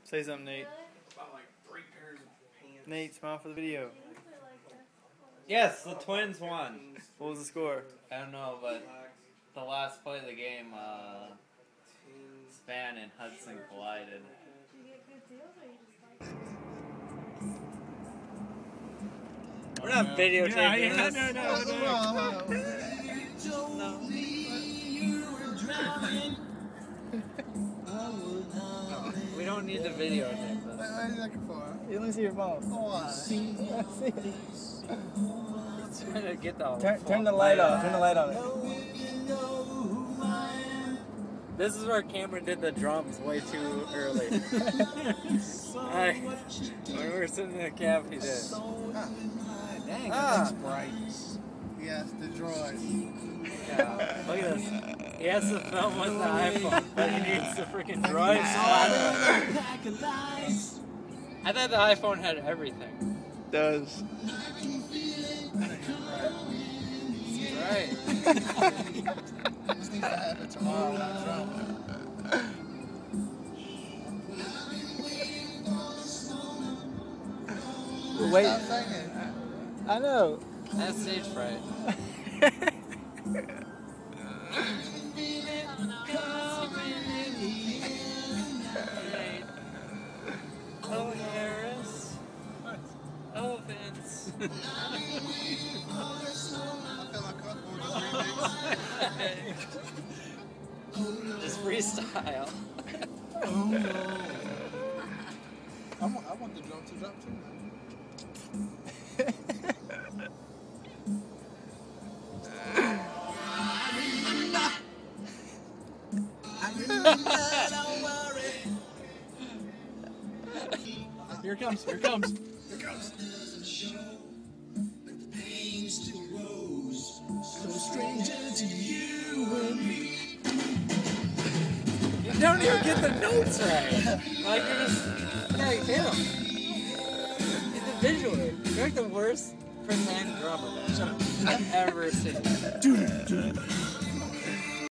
Say something, Nate. About like 3 pairs of pants. Nate, smile for the video. Yes, the Twins won. What was the score? I don't know, but the last play of the game, Span and Hudson collided. We're not videotaping this. No. We don't need to videotape this. What are you looking for? You let me see your phone. Why? Trying to get the Turn the light on. Turn the light on. This is where Cameron did the drums way too early. When we were sitting in the cab, he did. Dang, Ah. that's bright. Yes, the droid. Yeah, look at this. He has to film with the iPhone, but he needs the freaking Droid spot. I thought the iPhone had everything. Does. Right. Just need to have it tomorrow on the drum. Wait. Stop singing. I know. That's stage fright. Oh, Harris. Oh, Vince. I feel uncomfortable Just freestyle. I want the drum to drop too, man. Here it comes, here it comes. Here it comes. You don't even get the notes right. Like, you're just, yeah, you hit them. Individually. You're like the worst pretend drummer I've ever seen.